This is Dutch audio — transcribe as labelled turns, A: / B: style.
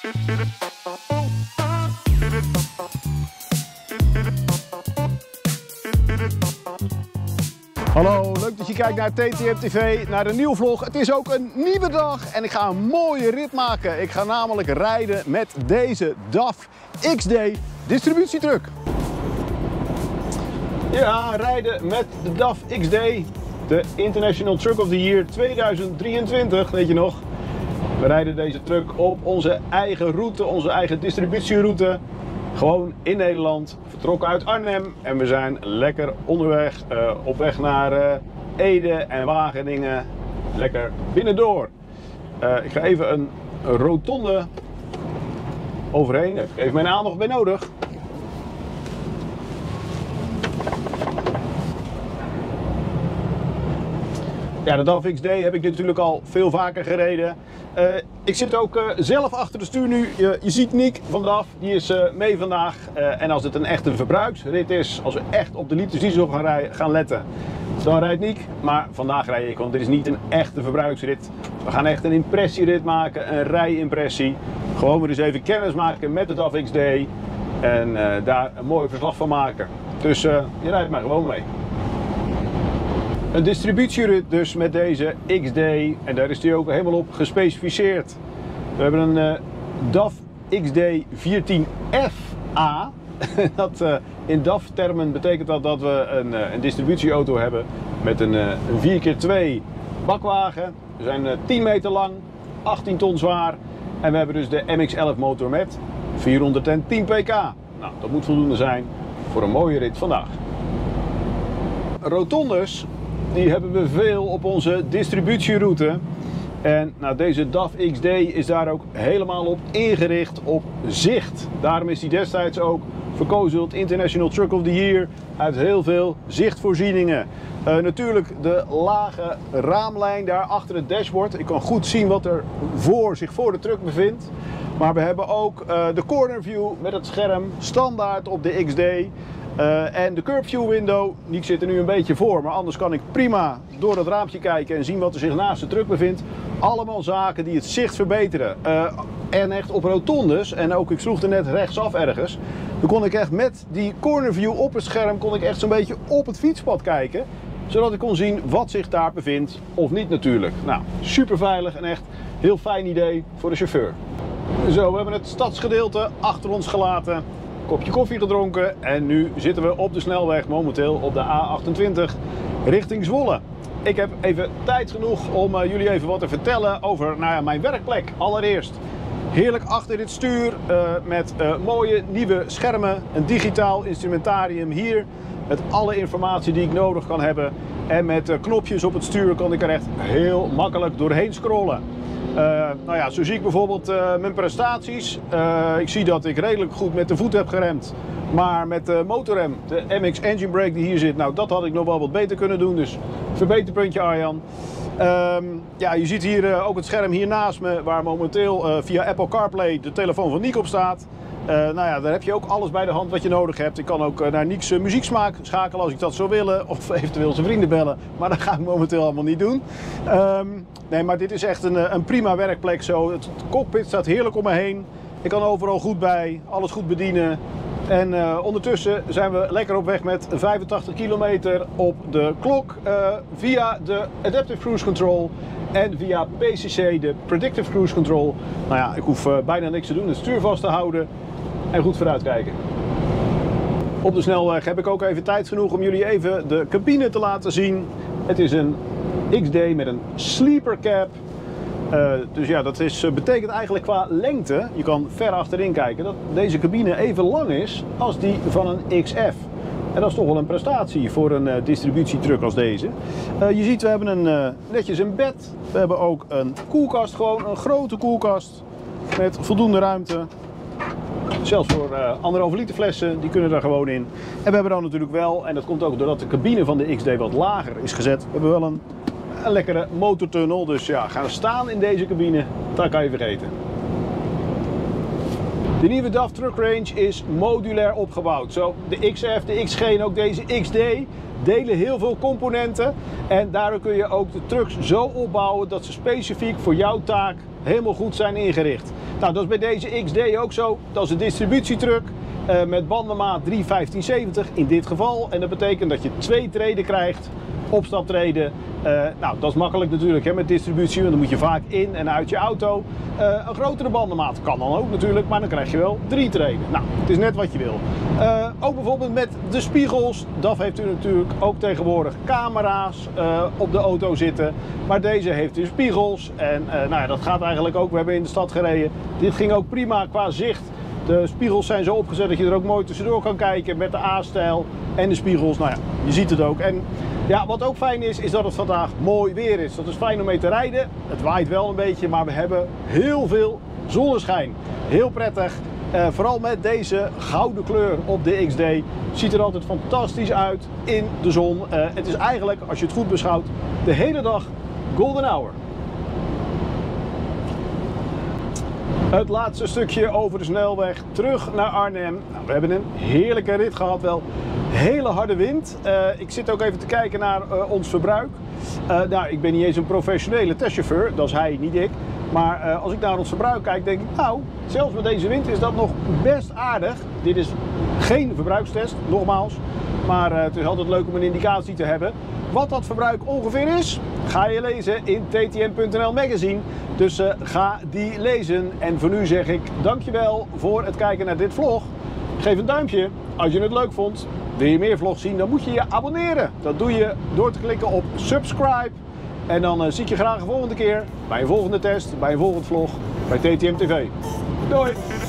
A: Hallo, leuk dat je kijkt naar TTM TV, naar een nieuwe vlog. Het is ook een nieuwe dag en ik ga een mooie rit maken. Ik ga namelijk rijden met deze DAF XD distributietruck. Ja, rijden met de DAF XD, de International Truck of the Year 2023, weet je nog. We rijden deze truck op onze eigen route, onze eigen distributieroute. Gewoon in Nederland, vertrokken uit Arnhem en we zijn lekker onderweg op weg naar Ede en Wageningen. Lekker binnendoor. Ik ga even een rotonde overheen, daar heb ik even mijn aandacht bij nodig. Ja, de DAF XD heb ik natuurlijk al veel vaker gereden. Ik zit ook zelf achter de stuur nu. Je ziet Nick van DAF, die is mee vandaag. En als het een echte verbruiksrit is, als we echt op de liters diesel gaan letten, dan rijdt Nick. Maar vandaag rijd ik, want dit is niet een echte verbruiksrit. We gaan echt een impressierit maken, een rijimpressie. Gewoon weer eens even kennis maken met de DAF XD. En daar een mooi verslag van maken. Dus je rijdt maar gewoon mee. Een distributierit dus met deze XD en daar is die ook helemaal op gespecificeerd. We hebben een DAF XD 14FA. In DAF termen betekent dat we een distributieauto hebben met een 4x2 bakwagen. We zijn 10 meter lang, 18 ton zwaar en we hebben dus de MX-11 motor met 410 pk. Nou, dat moet voldoende zijn voor een mooie rit vandaag. Rotondes, die hebben we veel op onze distributieroute. En nou, deze DAF XD is daar ook helemaal op ingericht op zicht. Daarom is die destijds ook verkozen tot International Truck of the Year uit heel veel zichtvoorzieningen. Natuurlijk de lage raamlijn daar achter het dashboard. Ik kan goed zien wat er zich voor de truck bevindt. Maar we hebben ook de corner view met het scherm standaard op de XD. En de curb view window, die zit er nu een beetje voor, maar anders kan ik prima door dat raampje kijken en zien wat er zich naast de truck bevindt. Allemaal zaken die het zicht verbeteren. En echt op rotondes, en ook ik sloeg er net rechtsaf ergens, dan kon ik echt met die corner view op het scherm, kon ik echt zo'n beetje op het fietspad kijken. Zodat ik kon zien wat zich daar bevindt, of niet natuurlijk. Nou, super veilig en echt heel fijn idee voor de chauffeur. Zo, we hebben het stadsgedeelte achter ons gelaten. Kopje koffie gedronken en nu zitten we op de snelweg, momenteel op de A28 richting Zwolle. Ik heb even tijd genoeg om jullie even wat te vertellen over mijn werkplek. Allereerst heerlijk achter dit stuur met mooie nieuwe schermen, een digitaal instrumentarium hier met alle informatie die ik nodig kan hebben. En met knopjes op het stuur kan ik er echt heel makkelijk doorheen scrollen. Nou ja, zo zie ik bijvoorbeeld mijn prestaties. Ik zie dat ik redelijk goed met de voet heb geremd. Maar met de motorrem, de MX Engine Brake die hier zit, nou dat had ik nog wel wat beter kunnen doen. Dus verbeterpuntje Arjan. Ja, je ziet hier ook het scherm hier naast me, waar momenteel via Apple CarPlay de telefoon van Nick op staat. Nou ja, daar heb je ook alles bij de hand wat je nodig hebt. Ik kan ook naar Nick's muzieksmaak schakelen als ik dat zou willen. Of eventueel zijn vrienden bellen. Maar dat ga ik momenteel allemaal niet doen. Nee, maar dit is echt een prima werkplek zo. Het cockpit staat heerlijk om me heen. Ik kan overal goed bij, alles goed bedienen. En ondertussen zijn we lekker op weg met 85 kilometer op de klok. Via de Adaptive Cruise Control. En via PCC, de Predictive Cruise Control. Nou ja, ik hoef bijna niks te doen. Het stuur vast te houden. En goed vooruit kijken. Op de snelweg heb ik ook even tijd genoeg om jullie even de cabine te laten zien. Het is een XD met een sleeper cab. Dus ja, dat betekent eigenlijk qua lengte, je kan ver achterin kijken, dat deze cabine even lang is als die van een XF. En dat is toch wel een prestatie voor een distributietruck als deze. Je ziet, we hebben netjes een bed. We hebben ook een koelkast, gewoon een grote koelkast met voldoende ruimte. Zelfs voor 1,5 liter flessen, die kunnen daar gewoon in. En we hebben dan natuurlijk wel, en dat komt ook doordat de cabine van de XD wat lager is gezet, we hebben wel een lekkere motortunnel. Dus ja, gaan staan in deze cabine, dat kan je vergeten. De nieuwe DAF Truck Range is modulair opgebouwd. Zo de XF, de XG en ook deze XD delen heel veel componenten. En daardoor kun je ook de trucks zo opbouwen dat ze specifiek voor jouw taak helemaal goed zijn ingericht. Nou, dat is bij deze XD ook zo. Dat is een distributietruck met bandenmaat 315/70 in dit geval. En dat betekent dat je 2 treden krijgt, opstaptreden. Nou, dat is makkelijk natuurlijk hè, met distributie, want dan moet je vaak in en uit je auto. Een grotere bandenmaat kan dan ook natuurlijk, maar dan krijg je wel 3 treden. Nou, het is net wat je wil. Ook bijvoorbeeld met de spiegels. DAF heeft u natuurlijk ook tegenwoordig camera's op de auto zitten. Maar deze heeft dus spiegels. En nou ja, dat gaat eigenlijk ook. We hebben in de stad gereden. Dit ging ook prima qua zicht. De spiegels zijn zo opgezet dat je er ook mooi tussendoor kan kijken met de A-stijl en de spiegels. Nou ja, je ziet het ook. En ja, wat ook fijn is, is dat het vandaag mooi weer is. Dat is fijn om mee te rijden. Het waait wel een beetje, maar we hebben heel veel zonneschijn. Heel prettig. Vooral met deze gouden kleur op de XD. Ziet er altijd fantastisch uit in de zon. Het is eigenlijk, als je het goed beschouwt, de hele dag golden hour. Het laatste stukje over de snelweg terug naar Arnhem. Nou, we hebben een heerlijke rit gehad, wel hele harde wind. Ik zit ook even te kijken naar ons verbruik. Nou, ik ben niet eens een professionele testchauffeur, dat is hij, niet ik. Maar als ik naar ons verbruik kijk, denk ik, nou, zelfs met deze wind is dat nog best aardig. Dit is geen verbruikstest, nogmaals. Maar het is altijd leuk om een indicatie te hebben. Wat dat verbruik ongeveer is, ga je lezen in ttm.nl magazine. Dus ga die lezen. En voor nu zeg ik dankjewel voor het kijken naar dit vlog. Geef een duimpje als je het leuk vond. Wil je meer vlogs zien, dan moet je je abonneren. Dat doe je door te klikken op subscribe. En dan zie ik je graag de volgende keer bij een volgende test, bij een volgend vlog bij TTM TV. Doei!